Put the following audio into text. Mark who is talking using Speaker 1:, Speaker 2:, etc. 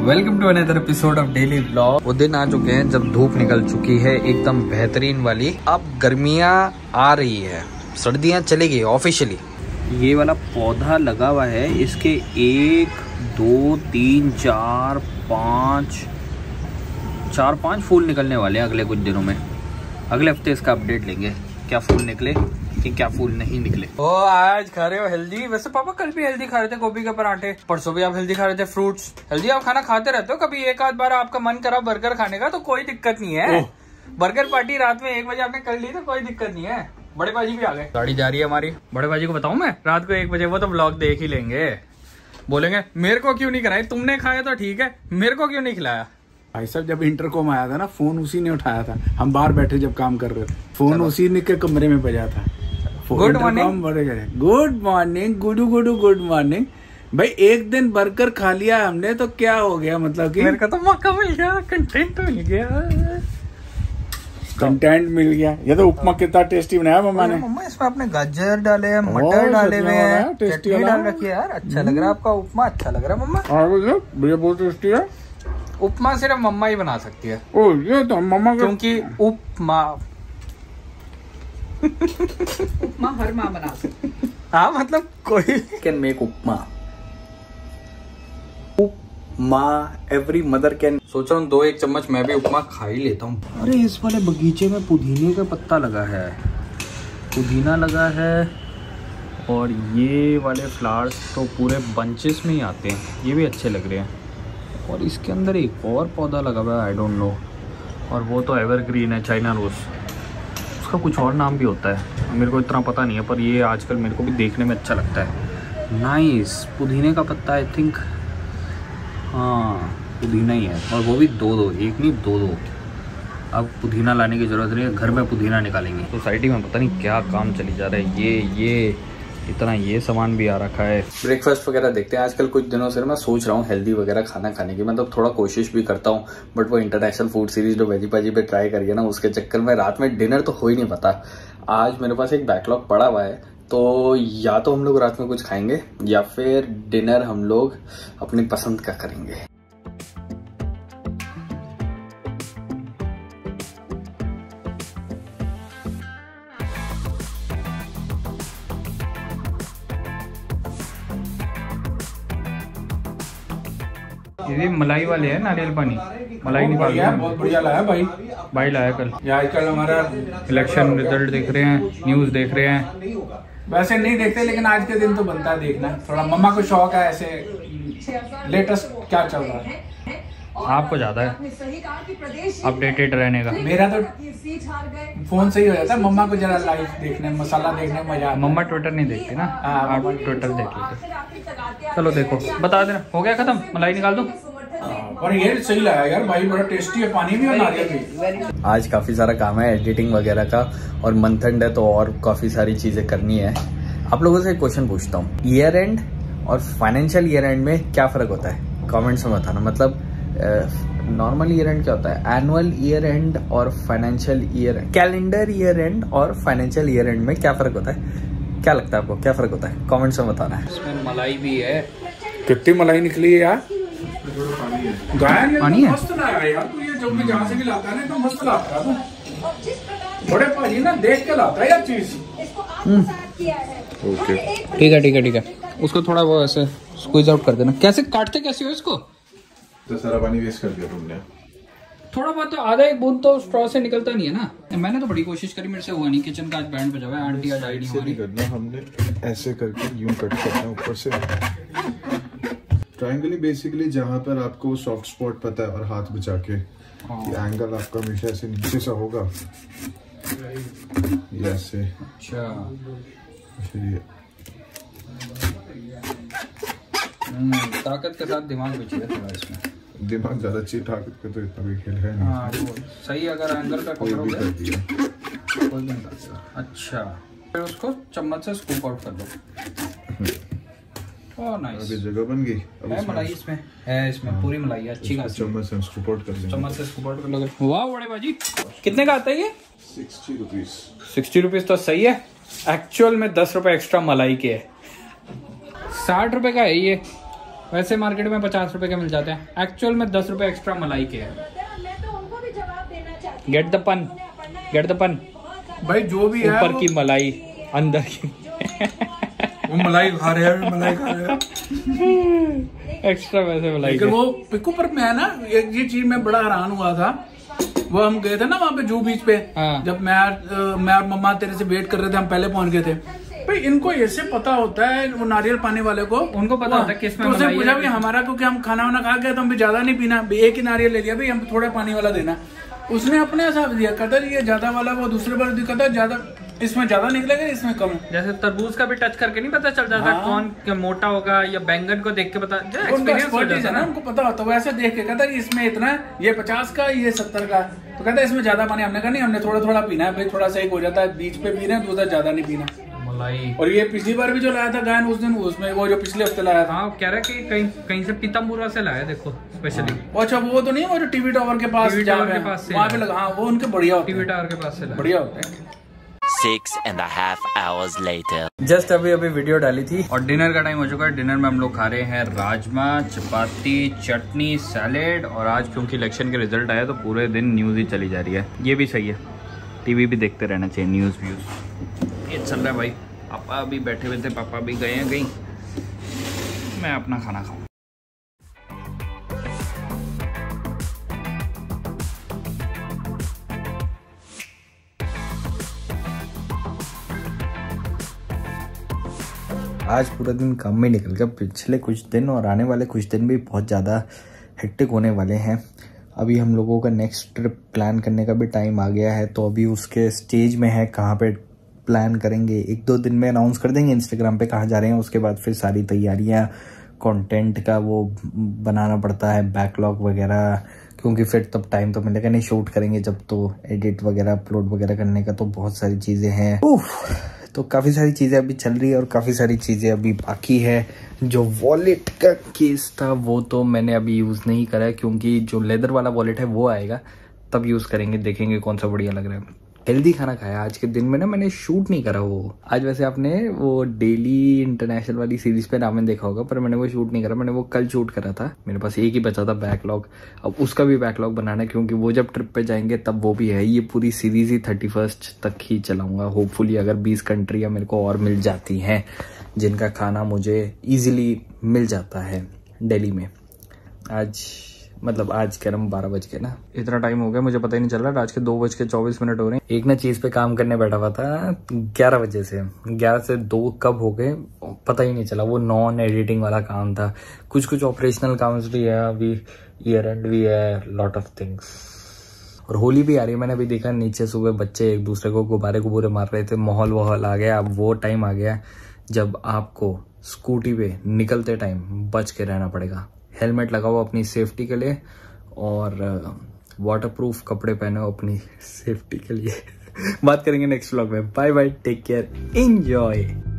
Speaker 1: Welcome to another episode of daily vlog. वो दिन आ चुके हैं जब धूप निकल चुकी है एकदम बेहतरीन वाली। अब गर्मियाँ आ रही है, सर्दियाँ चली गई ऑफिशियली। ये वाला पौधा लगा हुआ है, इसके 1 2 3 4 5 फूल निकलने वाले हैं अगले कुछ दिनों में। अगले हफ्ते इसका अपडेट लेंगे, क्या फूल निकले कि क्या फूल नहीं निकले। ओ आज खा रहे हो हेल्दी? वैसे पापा कल भी हेल्दी खा रहे थे, गोभी के पराठे। परसों भी आप हेल्दी खा रहे थे, फ्रूट्स। हेल्दी आप खाना खाते रहते हो, कभी एक आध बार आपका मन करा बर्गर खाने का तो कोई दिक्कत नहीं है। बर्गर पार्टी रात में 1 बजे आपने कर ली तो कोई दिक्कत नहीं है। बड़े बाजी भी आ गए, गाड़ी जा रही है हमारी। बड़े बाजी को बताऊं मैं रात को 1 बजे, वो तो व्लॉग देख ही लेंगे। बोलेंगे मेरे को क्यों नहीं कराई, तुमने खाया तो ठीक है, मेरे को क्यों नहीं खिलाया।
Speaker 2: भाई साहब जब इंटरकॉम आया था ना, फोन उसी ने उठाया था। हम बाहर बैठे जब काम कर रहे थे, फोन उसी ने के कमरे में बजा था।
Speaker 1: Good morning,
Speaker 2: good morning, good morning. भाई एक दिन बर्गर खा लिया हमने तो क्या हो गया, मतलब कि
Speaker 1: मेरे को तो मौका मिल गया, कंटेंट मिल गया।
Speaker 2: कंटेंट मिल गया। ये तो उपमा कितना टेस्टी बनाया मम्मा ने।
Speaker 1: मम्मा इसमें आपने गाजर डाले हैं, मटर डाले हुए हैं, चटनी डाल रखी है यार। अच्छा लग रहा है आपका उपमा, अच्छा लग रहा है मम्मा।
Speaker 2: भैया बहुत टेस्टी है।
Speaker 1: उपमा सिर्फ मम्मा ही बना सकती है।
Speaker 2: ओ ये तो मम्मा,
Speaker 1: क्योंकि उपमा
Speaker 3: उपमा हर माँ बना सकती।
Speaker 1: हाँ मतलब कोई can make upma. Upma every mother can. सोच रहा हूँ 2-1 चम्मच मैं भी उपमा खा ही लेता हूँ। अरे इस वाले बगीचे में पुदीने का पत्ता लगा है, पुदीना लगा है। और ये वाले फ्लावर्स तो पूरे बंचेस में ही आते हैं, ये भी अच्छे लग रहे हैं। और इसके अंदर एक और पौधा लगा हुआ है, आई डोंट नो। और वो तो एवरग्रीन है, चाइना रोज। उसका कुछ और नाम भी होता है, मेरे को इतना पता नहीं है, पर ये आजकल मेरे को भी देखने में अच्छा लगता है। नाइस, पुदीने का पत्ता आई थिंक। हाँ पुदीना ही है, और वो भी 2-2, एक नहीं 2-2। अब पुदीना लाने की ज़रूरत नहीं है, घर में पुदीना निकालेंगे। सोसाइटी में पता नहीं क्या काम चली जा रहा है। ये इतना ये सामान भी आ रखा है। ब्रेकफास्ट वगैरह देखते हैं। आजकल कुछ दिनों से मैं सोच रहा हूँ हेल्दी वगैरह खाना खाने की, मतलब थोड़ा कोशिश भी करता हूँ, बट वो इंटरनेशनल फूड सीरीज जो वेजी पाजी पे ट्राई करिए ना, उसके चक्कर में रात में डिनर तो हो ही नहीं पाता। आज मेरे पास एक बैकलॉग पड़ा हुआ है, तो या तो हम लोग रात में कुछ खाएंगे या फिर डिनर हम लोग अपनी पसंद का करेंगे। ये मलाई वाले हैं, नारियल पानी मलाई निकाल दिया।
Speaker 2: बहुत बढ़िया लाया भाई
Speaker 1: लाया कल।
Speaker 2: आजकल हमारा
Speaker 1: इलेक्शन रिजल्ट देख रहे हैं, न्यूज देख रहे हैं।
Speaker 2: वैसे नहीं देखते, लेकिन आज के दिन तो बनता है देखना। थोड़ा मम्मा को शौक है ऐसे लेटेस्ट क्या चल रहा है।
Speaker 1: आपको ज्यादा है अपडेटेड रहने का।
Speaker 2: मेरा तो फोन से ही हो जाता है, मम्मा को जरा लाइव देखने, मसाला देखने में मजा आता है।
Speaker 1: मम्मा ट्विटर नहीं देखती ना, आप ट्विटर देख लेते। चलो देखो, बता देना हो गया खत्म, मलाई निकाल दो।
Speaker 2: और ये सही लगा यार भाई, बड़ा टेस्टी है, पानी भी और नारियल भी।
Speaker 1: आज काफी सारा काम है एडिटिंग वगैरह का, और मंथ एंड है तो और काफी सारी चीजें करनी है। आप लोगों से एक क्वेश्चन पूछता हूँ, ईयर एंड और फाइनेंशियल ईयर एंड में क्या फर्क होता है? कमेंट्स में बताना। मतलब नॉर्मल ईयर एंड क्या होता है, एनुअल ईयर एंड और financial year, calendar year end और फाइनेंशियल ईयर एंड में क्या फर्क होता है? क्या लगता है आपको, क्या फर्क होता है? कमेंट्स में बताना है। इसमें मलाई भी है।
Speaker 2: कितनी मलाई निकली है यार,
Speaker 1: पानी है।
Speaker 2: मस्त लाया यार तू, ये जो भी जहाँ से भी लाता है ना तो मस्त लाता है। बड़े भाजी ना देख के लाता है यार चीज। ओके
Speaker 1: ठीक है। उसको थोड़ा वो ऐसे स्क्वीज आउट कर देना। कैसे काटते कैसे हो इसको?
Speaker 4: तो सारा पानी वेस्ट कर दिया तुमने।
Speaker 1: थोड़ा बहुत तो, आधा एक बूंद तो स्ट्रॉ से निकलता नहीं है ना। मैंने तो बड़ी कोशिश करी, मेरे से हुआ नहीं। किचन का आज बैंड बजा हुआ है, आंटी आज आई नहीं हमारी।
Speaker 4: करना हमने ऐसे करके यूं कट करना ऊपर से। ट्रायंगल बेसिकली जहाँ पर आपको सॉफ्ट स्पॉट पता है, और हाथ बचा के एंगल आपका हमेशा ऐसे नीचे से होगा, ये ऐसे।
Speaker 1: अच्छा ताकत के साथ दिमाग भी चाहिए थोड़ा इसमें।
Speaker 4: दिमाग ज्यादा चाहिए, ताकत का तो इतना भी खेल है नहीं।
Speaker 1: हाँ वो सही, अगर एंगल पे पकड़ोगे कोई भी नहीं कर सकता। अच्छा फिर उसको चम्मच से स्कूप आउट कर दो। ओह नाइस,
Speaker 4: अभी जगह बन गई।
Speaker 1: है मलाई इसमें, है इसमें पूरी मलाई है, अच्छी खासी।
Speaker 4: चम्मच से स्कूप आउट कर देंगे।
Speaker 1: चम्मच से स्कूप आउट कर लोगे। वाह बड़े बाजी, कितने का आता है ये?
Speaker 4: 60 रुपीज।
Speaker 1: 60 रुपीज तो सही है। एक्चुअल में 10 रुपए एक्स्ट्रा मलाई के है। 60 रुपए का है ये। वैसे मार्केट में 50 रुपए के मिल जाते हैं, एक्चुअल में 10 रुपए एक्स्ट्रा मलाई के हैं। Get the pun, get the pun.
Speaker 2: भाई जो भी है
Speaker 1: ऊपर की मलाई, अंदर की
Speaker 2: वो मलाई खा रहे हैं, मलाई खा रहे हैं
Speaker 1: एक्स्ट्रा वैसे मलाई के।
Speaker 2: वो पिकू पर मैं ना ये चीज में बड़ा हैरान हुआ था। वो हम गए थे ना वहाँ पे जू बीच पे, जब मैं और मम्मा तेरे से वेट कर रहे थे, हम पहले पहुंच गए थे। भाई इनको ऐसे पता होता है, वो नारियल पानी वाले को उनको पता होता है किसमें मलाई है। पूछा भी हमारा, क्योंकि हम खाना वाना खा गए तो हम भी ज्यादा नहीं पीना, एक ही नारियल ले लिया भाई, हम थोड़ा पानी वाला देना। उसने अपने हिसाब दिया, कहता ये ज्यादा वाला, वो दूसरे बार कहता ज्यादा, इसमें ज्यादा निकलेगा इसमें कम। जैसे तरबूज का भी टच करके नहीं पता चल जाता कौन मोटा होगा, या बैंगन को देख के पता, एक्सपीरियंस है ना, उनको पता होता है। वैसे देख के कहता इसमें इतना, ये 50 का, ये 70 का, तो कहता है इसमें ज्यादा पानी। हमने कहा नहीं, हमने थोड़ा थोड़ा पीना है भाई, थोड़ा सा एक हो जाता है, बीच पे पी रहे हैं तो उधर ज्यादा नहीं पीना मलाई। और ये पिछली बार भी जो लाया था गायन उस दिन, उसमें वो जो पिछले हफ्ते लाया था, कह रहा है कि कहीं से पीतमपुरा से लाया, देखो स्पेशली। अच्छा वो तो नहीं, वो जो टीवी टावर के पास वहाँ पे लगा, हाँ वो उनके बढ़िया होते हैं, टीवी टावर के पास से बढ़िया होते हैं।
Speaker 5: 6.5 hours later.
Speaker 1: जस्ट अभी वीडियो डाली थी और डिनर का टाइम हो चुका है। डिनर में हम लोग खा रहे हैं राजमा, चपाती, चटनी, सैलेड। और आज क्योंकि इलेक्शन के रिजल्ट आया तो पूरे दिन न्यूज़ ही चली जा रही है। ये भी सही है, टीवी भी देखते रहना चाहिए, न्यूज़ व्यूज़ ये चल रहा है भाई। पापा अभी बैठे हुए थे, पापा भी गए हैं कहीं, मैं अपना खाना खाऊं। आज पूरा दिन काम में निकल गया, पिछले कुछ दिन और आने वाले कुछ दिन भी बहुत ज़्यादा हेक्टिक होने वाले हैं। अभी हम लोगों का नेक्स्ट ट्रिप प्लान करने का भी टाइम आ गया है, तो अभी उसके स्टेज में है, कहाँ पे प्लान करेंगे 1-2 दिन में अनाउंस कर देंगे इंस्टाग्राम पे कहाँ जा रहे हैं। उसके बाद फिर सारी तैयारियाँ, कंटेंट का वो बनाना पड़ता है, बैकलॉग वगैरह, क्योंकि फिर तब टाइम तो मिलेगा नहीं, शूट करेंगे जब तो एडिट वगैरह, अपलोड वगैरह करने का, तो बहुत सारी चीज़ें हैं। तो काफ़ी सारी चीज़ें अभी चल रही है और काफ़ी सारी चीज़ें अभी बाकी है। जो वॉलेट का केस था वो तो मैंने अभी यूज़ नहीं करा है, क्योंकि जो लेदर वाला वॉलेट है वो आएगा तब यूज़ करेंगे, देखेंगे कौन सा बढ़िया लग रहा है। हेल्दी खाना खाया आज के दिन में ना, मैंने शूट नहीं करा वो आज। वैसे आपने वो डेली इंटरनेशनल वाली सीरीज पे रामेन देखा होगा, पर मैंने वो शूट नहीं करा, मैंने वो कल शूट करा था। मेरे पास एक ही बचा था बैकलॉग, अब उसका भी बैकलॉग बनाना है, क्योंकि वो जब ट्रिप पे जाएंगे तब वो भी है। ये पूरी सीरीज ही 31 तक ही चलाऊंगा होपफुली, अगर 20 कंट्रियाँ मेरे को और मिल जाती हैं जिनका खाना मुझे ईजिली मिल जाता है दिल्ली में। आज कह रहा हूँ 12 बज के ना, इतना टाइम हो गया मुझे पता ही नहीं चल रहा। आज के 2:24 हो रहे हैं। एक ना चीज पे काम करने बैठा हुआ था 11 बजे से, 11 से 2 कब हो गए पता ही नहीं चला। वो नॉन एडिटिंग वाला काम था, कुछ ऑपरेशनल काम भी है, अभी ईयर एंड भी है, लॉट ऑफ थिंग्स। और होली भी आ रही है, मैंने अभी देखा नीचे सुबह बच्चे एक दूसरे को गुब्बारे मार रहे थे, माहौल आ गया। अब वो टाइम आ गया जब आपको स्कूटी पे निकलते टाइम बच के रहना पड़ेगा। हेलमेट लगाओ अपनी सेफ्टी के लिए, और वाटरप्रूफ कपड़े पहनो अपनी सेफ्टी के लिए। बात करेंगे नेक्स्ट व्लॉग में। Bye bye, take care, enjoy.